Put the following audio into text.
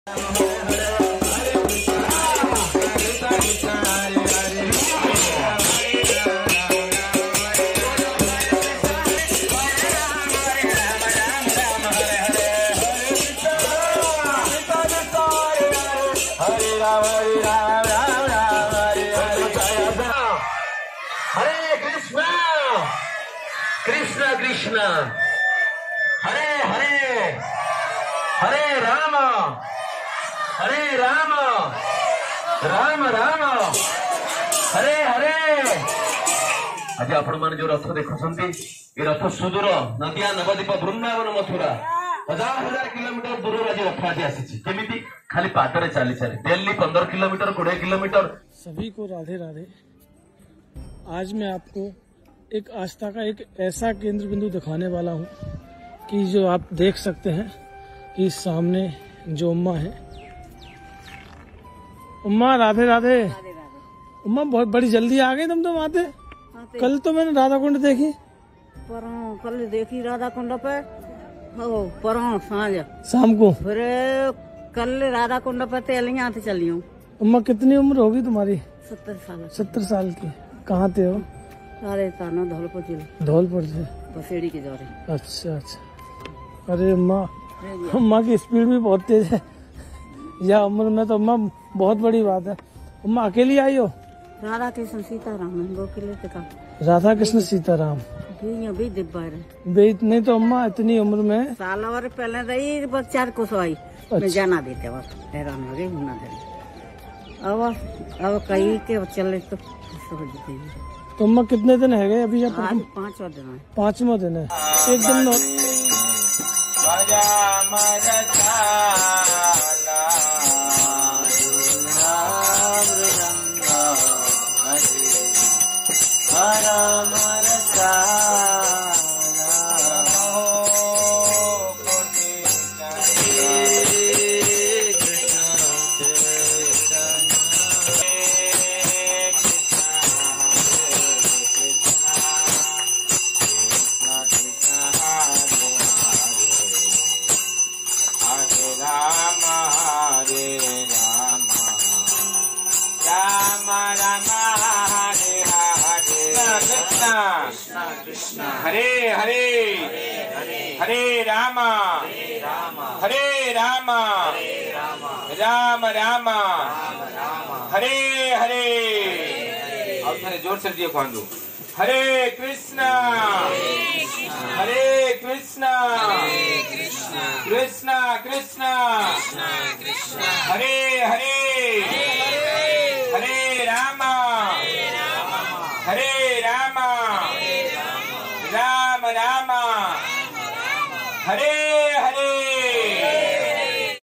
कृष्ण कृष्ण हरे हरे हरे राम राम राम हरे हरे। आज आपण मैंने जो रथ देखुंट ये रथ सुदूर नदिया नवद्वीप वृंदावन मथुरा 1000 किलोमीटर दूर आज रथ आज आसी खाली पादरे चली चली डेली 15 किलोमीटर 20 किलोमीटर। सभी को राधे राधे। आज मैं आपको एक आस्था का एक ऐसा केंद्र बिंदु दिखाने वाला हूँ कि जो आप देख सकते हैं कि सामने जो उम्मा है। उम्मा राधे राधे। उम्मा बहुत बड़ी जल्दी आ गई तुम तो आते। कल तो मैंने राधा कुंड देखी। कल देखी राधा कुंड पे परों सांझ शाम को। फिर कल राधा कुंड पे तेलियां आते चली हूँ। उम्मा कितनी उम्र होगी तुम्हारी? 70 साल। 70 साल की। कहाँ थे हो? राजस्थान धौलपुर जिले। धौलपुर से बसेड़ी के दौरे। अच्छा अच्छा। अरे अम्मा की स्पीड भी बहुत तेज है या उम्र में तो अम्मा बहुत बड़ी बात है। अम्मा अकेली आई हो? राधा कृष्ण सीताराम राधा कृष्ण सीताराम भी डिब्बा नहीं तो अम्मा इतनी उम्र में साल और पहले रही बच्चा को सोई। अच्छा। जाना देते बस हैरान हो गई ना दे। अब कहीं के चले तो तो अम्मा कितने दिन है गए अभी? जब 5वां दिन है। 5वां दिन है। एक दिन हरे हरे हरे राम हरे राम राम राम हरे हरे। और थोड़े जोर से दिए खान दो। हरे कृष्णा कृष्णा कृष्णा हरे हरे हरे राम राम राम हरे